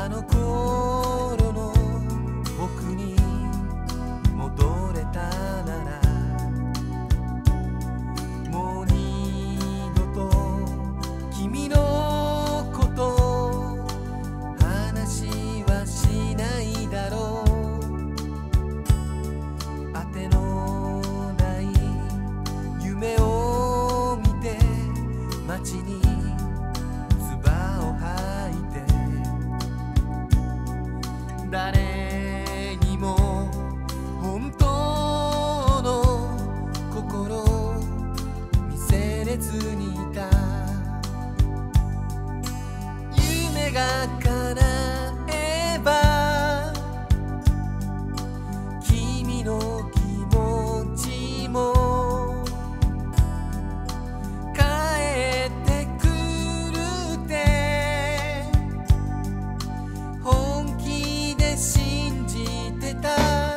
あの頃の僕に戻れたなら、もう二度と君のこと話はしないだろう。あてのない夢を見て街に唾を吐いて、誰にも本当の心見せれずにいた。夢が叶えば君の気持ちも帰ってくるって本気で信じてた。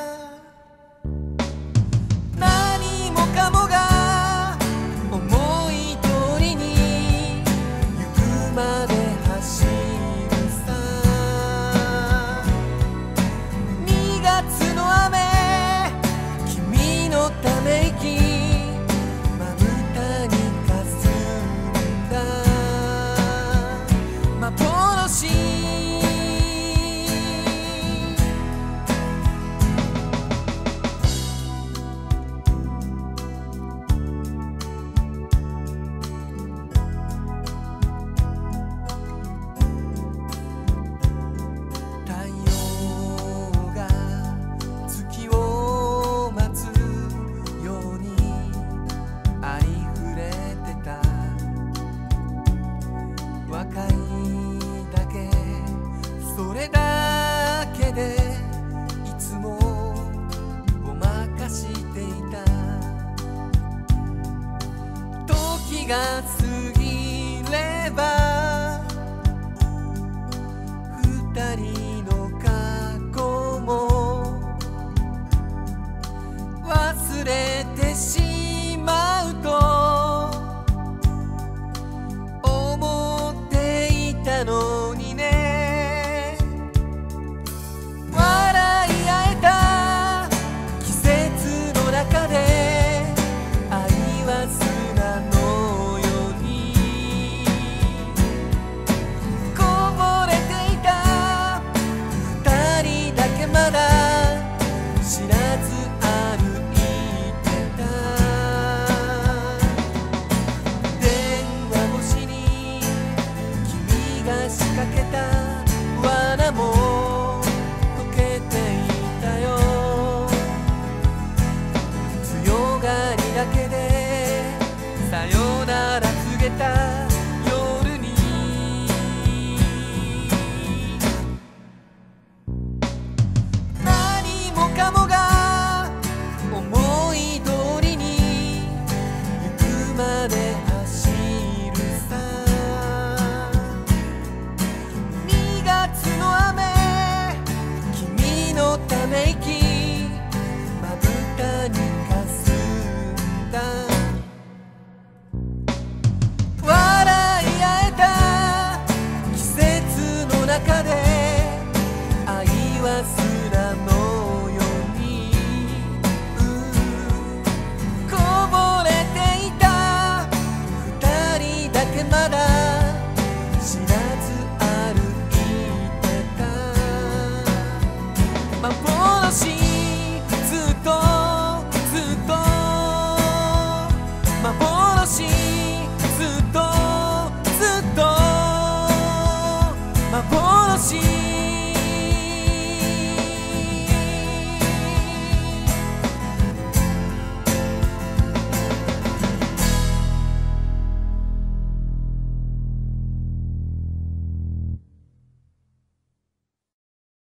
何もかもが思い通りに行くまで走るさ。2月の雨、君のため息まぶたにかすんだ幻。太陽が月を待つようにありふれてた。若いだけそれだけでいつもごまかしていた。時が過ぎれば二人の過去も忘れてしまうと思っていたのにね。笑い合えた季節の中で愛は砂のようにこぼれていた。二人だけまだ知らず歩いてた。電話越しに君が仕掛けた罠も解けていたよ。強がりだけでさよなら告げた夜に、何もかもが